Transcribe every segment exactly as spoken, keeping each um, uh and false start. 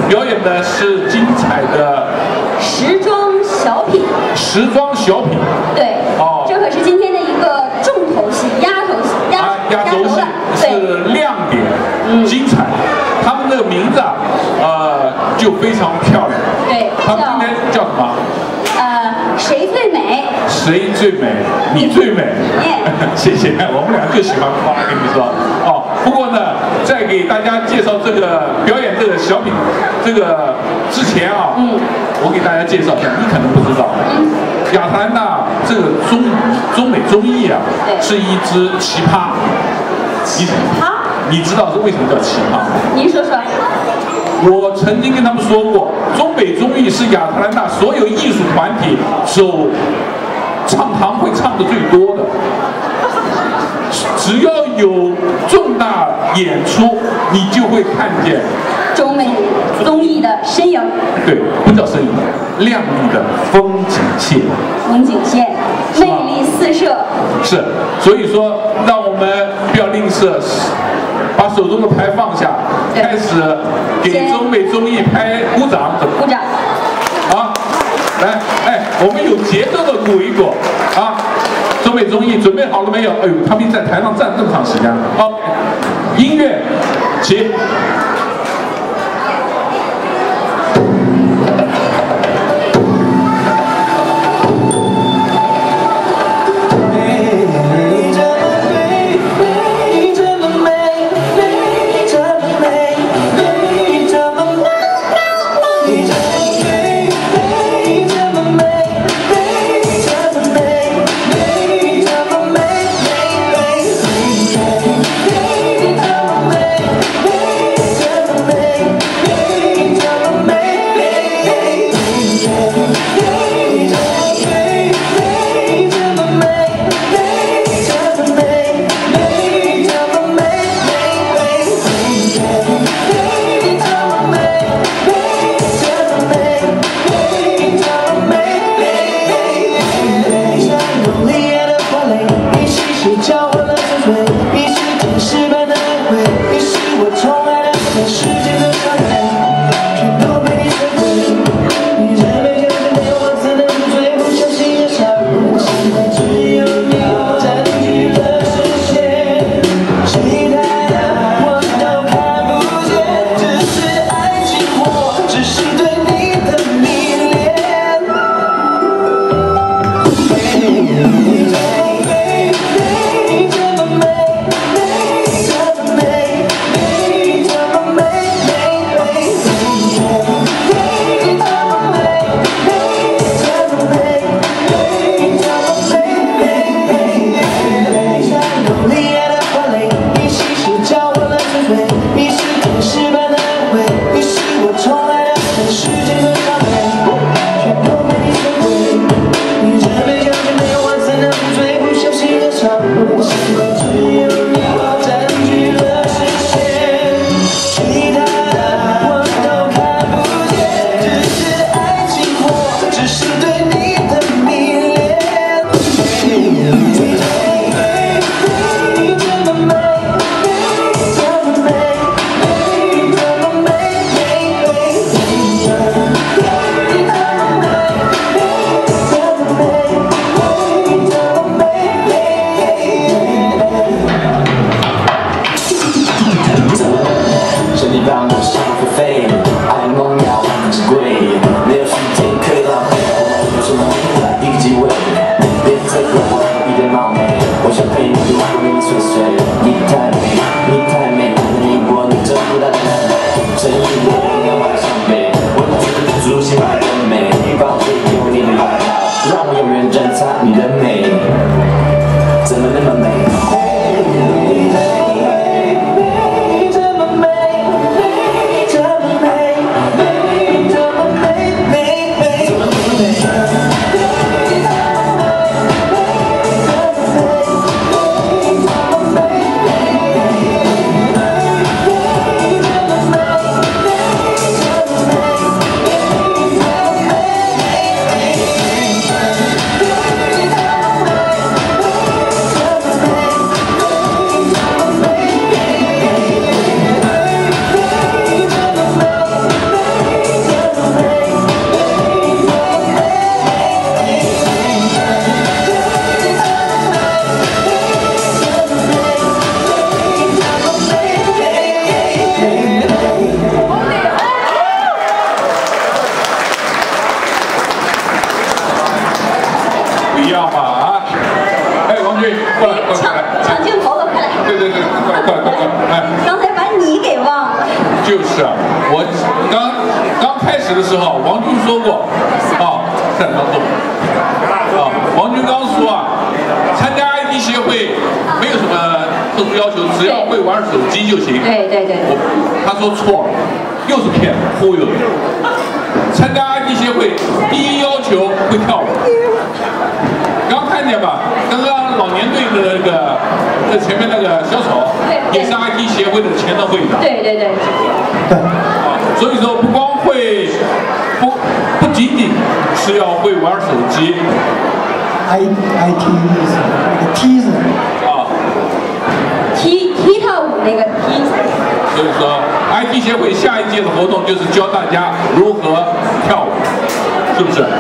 表演的是精彩的时装小品。 时装小品。 对。哦。这可是今天的一个重头戏，压头戏，压啊压头戏是亮点， 嗯， 精彩。他们这个名字啊，呃，就非常漂亮。 对。 他们今天叫什么？ 呃，谁最美？ 谁最美？你最美。谢谢，我们俩就喜欢夸，跟你说。哦，不过呢，在给大家介绍这个表演这个小品，这个之前啊，嗯，我给大家介绍一下，你可能不知道，嗯，亚特兰大这个中中美综艺啊，是一只奇葩。奇葩？你知道是为什么叫奇葩？ 您说说。 我曾经跟他们说过，中北综艺是亚特兰大所有艺术团体走唱堂会唱的最多的。只要有重大演出，你就会看见中美综艺的身影。 对，不叫身影，亮丽的风景线。 风景线，魅力四射。 是，所以说，让我们不要吝啬。把手中的牌放下，开始给中美综艺拍鼓掌， 鼓掌。 好，来，哎，我们有节奏的鼓一鼓啊！中美综艺准备好了没有？哎呦，他们在台上站这么长时间。好，音乐起。 我刚刚开始的时候，王军说过，啊，在当中，啊，王军刚说啊，参加 I T 协会没有什么特殊要求，只要会玩手机就行。 对对对。 我他说错了，又是骗忽悠的。参加 I T 协会第一要求会跳舞。刚看见吧，刚刚老年队的那个在前面那个小丑，也是 I T 协会的前任会长。 对对对。 对。 啊，所以说不光会，不不仅仅是要会玩手机。 I I T 是那个 T 字。 啊。 踢踢踏舞那个踢。 所以说 ，I T 协会下一届的活动就是教大家如何跳舞，是不是？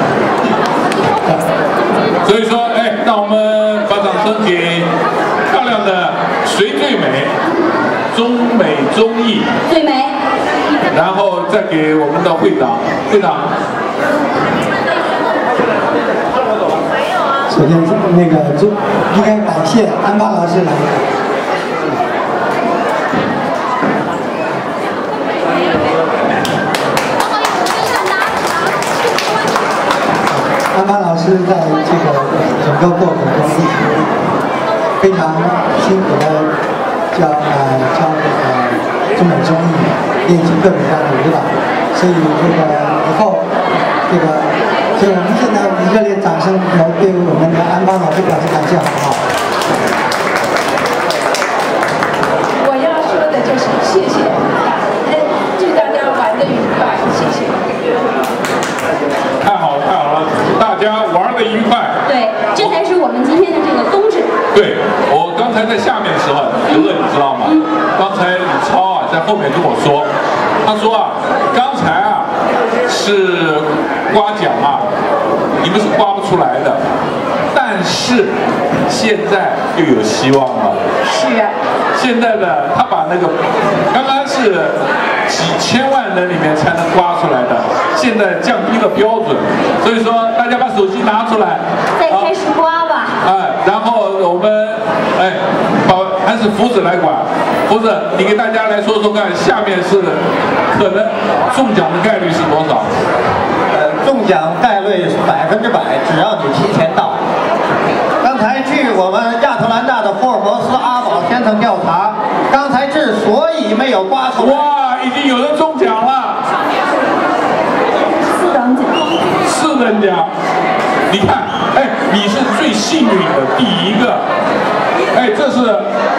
所以说，哎，让我们把掌声给漂亮的谁最美，中美综艺最美， 然后再给我们的会长，会长。 首先是那个就应该感谢安巴老师来。安巴老师在这个整个过程中一直非常辛苦的教呃教这个中美综艺，练习各种各样的舞蹈，所以这个以后这个，所以我们现在以热烈掌声来对我们的安巴老师表示感谢，好不好？ 我要说的就是谢谢，哎，祝大家玩得愉快，谢谢。 太好了，太好了，大家玩得愉快。 对，这才是我们今天的这个宗旨。 对，我刚才在下面的时候，刘乐你知道吗？嗯、刚才李超啊在后面跟我说，他说啊，刚才啊是刮奖啊，你们是刮不出来的，但是现在又有希望了。 是啊。 现在呢，他把那个刚刚是几千万人里面才能刮出来的，现在降低了标准，所以说大家把手机拿出来， 再开始刮吧。 哎，然后我们哎，把还是福子来管，福子，你给大家来说说看，下面是可能中奖的概率是多少？ 呃，中奖概率是百分之百，只要你提前到。刚才据我们亚特兰大的福尔摩斯阿宝先生调查，刚才之所以没有刮出来， 哇，已经有人中奖了， 四等奖， 四等奖，你看，哎，你是最幸运的第一个，哎，这是，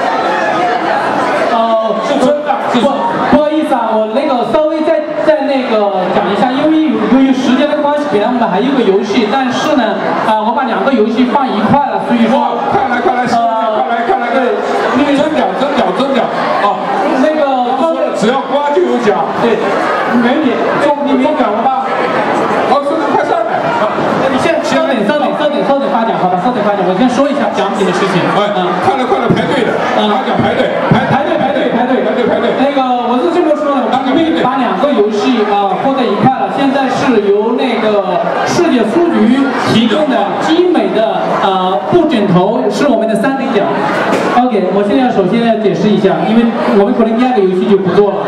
呃， 是真的，是不不好意思啊，我那个稍微再再那个讲一下，因为由于时间的关系，本来我们还有一个游戏，但是呢，啊、呃，我把两个游戏放一块了，所以说， 快来快来，呃，快来快来，对，那个真奖真奖真奖啊， 那个说了，只要刮就有奖， 对，没问题，中你中奖了吧？ 好，快快上来， 那你先稍等稍等稍等稍等发奖，好吧，稍等发奖，我先说一下奖品的事情。 哎， 嗯， 快来快来排队的，拿奖排队，排排队排队排队排队排队。 那个我是这么说的，我们把两个游戏啊放在一块了，现在是由那个世界书局提供的精美的呃布枕头，是我们的三等奖。OK， 我现在首先要解释一下，因为我们可能第二个游戏就不做了。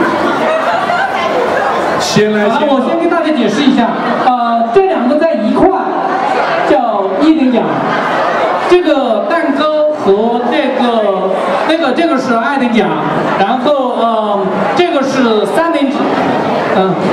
先来， 好了，我先跟大家解释一下，呃，这两个在一块叫一等奖，这个蛋糕和这个那个这个是二等奖，然后呃这个是三等奖，嗯、呃，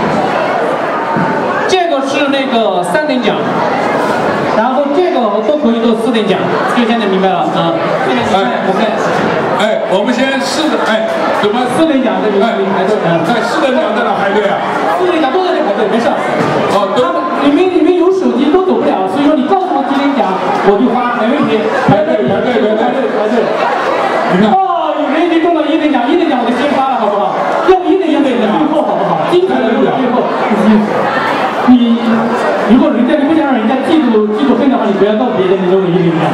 这个是那个三等奖，然后这个都可以做四等奖，就现在明白了啊？这个你看，我看。 哎，我们先四等，哎，怎么四等奖这个哎排队？嗯， 哎，四等奖在哪排队啊？ 四等奖都在这排队，没事。 哦，都他们里面里面有手机都走不了，所以说你告诉我几等奖，我就发，没问题。 排队排队排队排队排队。 你看。 哦，有人已经中了一等奖，一等奖我就先发了，好不好？要不一等奖得等最后，好不好？精彩的留最后。你如果人家你不想让人家嫉妒嫉妒恨的话，你不要告诉别人你中了一等奖。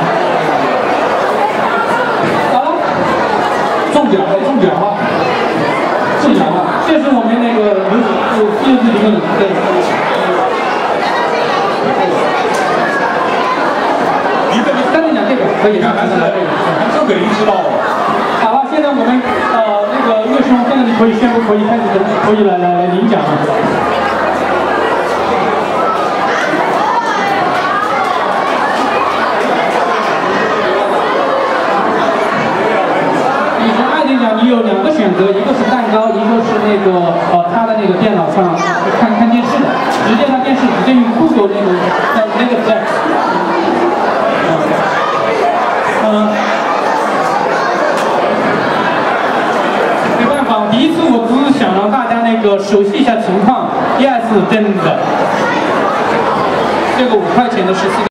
中奖了，中奖了，中奖了！ 这是我们那个游戏游戏里面的对。 你这个三等奖这个可以， 看还是还是可以知道哦。 好了，现在我们呃那个岳兄，现在你可以宣布可以开始可以来来来领奖了。以前爱丁奖你有两个选择，一个是蛋糕，一个是那个呃他的那个电脑上看看电视的，直接他电视直接用 Google 那个那那个 Flex。嗯。没办法，第一次我只是想让大家那个熟悉一下情况。Yes， 真的。这个五块钱的十四。